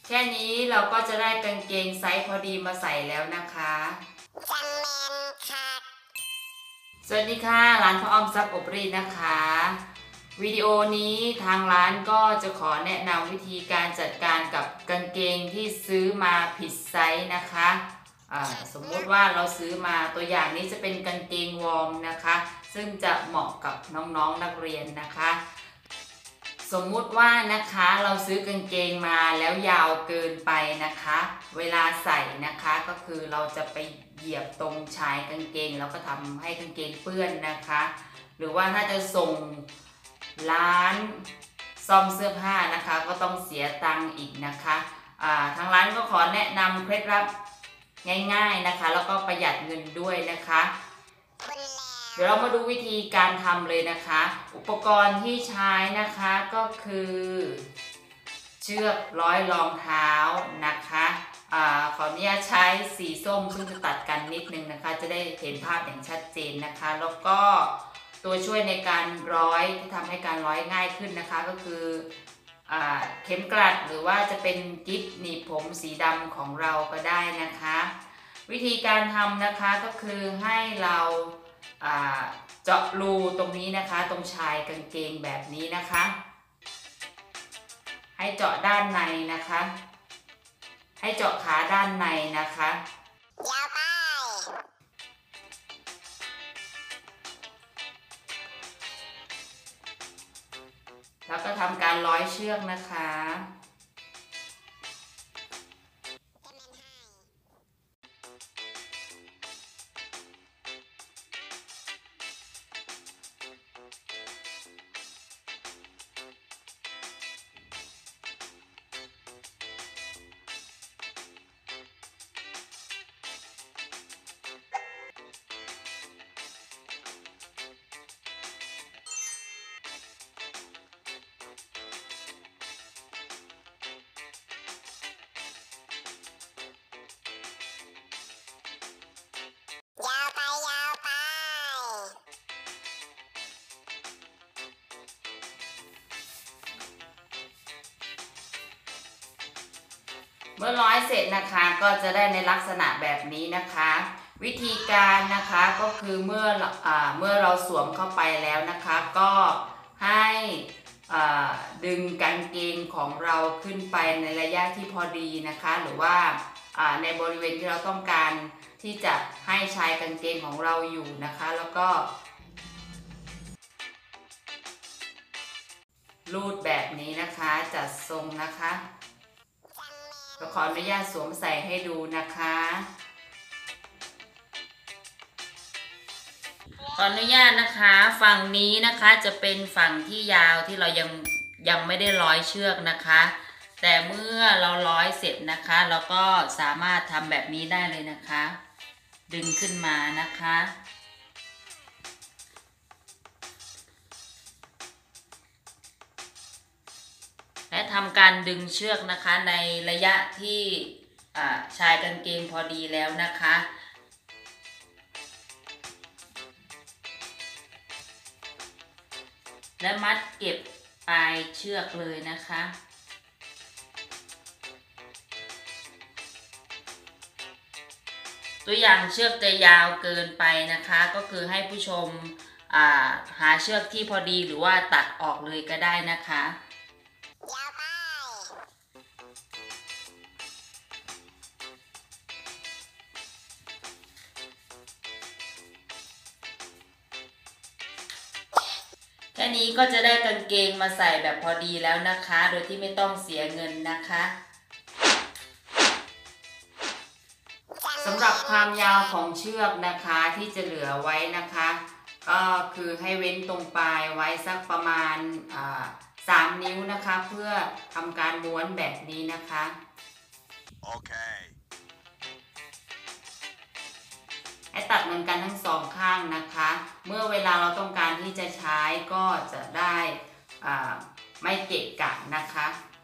แค่นี้เราก็จะได้กางเกงไซส์พอดีมาใส่แล้วนะคะจังแมนค่ะสวัสดีค่ะร้านพ่ออ้อมซับอบรีดนะคะวิดีโอนี้ทางร้านก็จะขอแนะนำวิธีการจัดการกับกางเกงที่ซื้อมาผิดไซส์นะคะสมมุติว่าเราซื้อมาตัวอย่างนี้จะเป็นกางเกงวอร์มนะคะซึ่งจะเหมาะกับน้องๆนักเรียนนะคะสมมุติว่านะคะเราซื้อกางเกงมาแล้วยาวเกินไปนะคะเวลาใส่นะคะก็คือเราจะไปเหยียบตรงชายกางเกงแล้วก็ทำให้กางเกงเปื้อนนะคะหรือว่าถ้าจะส่งร้านซ่อมเสื้อผ้านะคะก็ต้องเสียตังค์อีกนะคะทางร้านก็ขอแนะนำเคล็ดลับง่ายๆนะคะแล้วก็ประหยัดเงินด้วยนะคะเดี๋ยวเรามาดูวิธีการทำเลยนะคะอุปกรณ์ที่ใช้นะคะก็คือเชือกร้อยรองเท้านะคะขออนุญาตใช้สีส้มซึ่งจะตัดกันนิดนึงนะคะจะได้เห็นภาพอย่างชัดเจนนะคะแล้วก็ตัวช่วยในการร้อยที่ทำให้การร้อยง่ายขึ้นนะคะก็คือเข็มกลัดหรือว่าจะเป็นกิ๊บหนีบผมสีดำของเราก็ได้นะคะวิธีการทำนะคะก็คือให้เราเจาะรูตรงนี้นะคะตรงชายกางเกงแบบนี้นะคะให้เจาะด้านในนะคะให้เจาะขาด้านในนะคะยาวไปแล้วก็ทำการร้อยเชือกนะคะเมื่อร้อยเสร็จนะคะก็จะได้ในลักษณะแบบนี้นะคะวิธีการนะคะก็คือเมื่อเราสวมเข้าไปแล้วนะคะก็ให้ดึงกางเกงของเราขึ้นไปในระยะที่พอดีนะคะหรือว่าในบริเวณที่เราต้องการที่จะให้ชายกางเกงของเราอยู่นะคะแล้วก็รูดแบบนี้นะคะจัดทรงนะคะก็ขออนุญาตสวมใส่ให้ดูนะคะขออนุญาตนะคะฝั่งนี้นะคะจะเป็นฝั่งที่ยาวที่เรายังไม่ได้ร้อยเชือกนะคะแต่เมื่อเราร้อยเสร็จนะคะเราก็สามารถทำแบบนี้ได้เลยนะคะดึงขึ้นมานะคะและทำการดึงเชือกนะคะในระยะที่ชายกางเกงพอดีแล้วนะคะและมัดเก็บปลายเชือกเลยนะคะตัวอย่างเชือกจะยาวเกินไปนะคะก็คือให้ผู้ชมหาเชือกที่พอดีหรือว่าตัดออกเลยก็ได้นะคะแค่นี้ก็จะได้กางเกงมาใส่แบบพอดีแล้วนะคะโดยที่ไม่ต้องเสียเงินนะคะสำหรับความยาวของเชือกนะคะที่จะเหลือไว้นะคะก็คือให้เว้นตรงปลายไว้สักประมาณ3 นิ้วนะคะเพื่อทำการม้วนแบบนี้นะคะโอเคให้ตัดเหมือนกันทั้ง2 ข้างนะคะเมื่อเวลาเราต้องการที่จะใช้ก็จะได้ไม่เกะกะนะคะ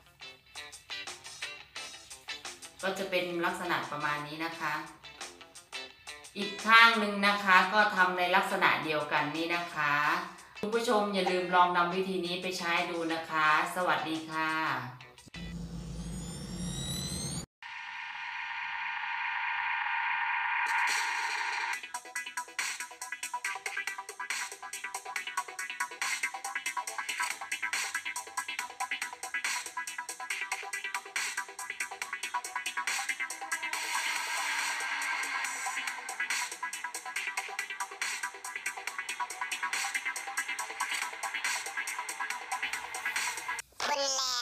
ก็จะเป็นลักษณะประมาณนี้นะคะอีกข้างหนึ่งนะคะก็ทำในลักษณะเดียวกันนี้นะคะคุณผู้ชมอย่าลืมลองนำวิธีนี้ไปใช้ดูนะคะสวัสดีค่ะรุนแรง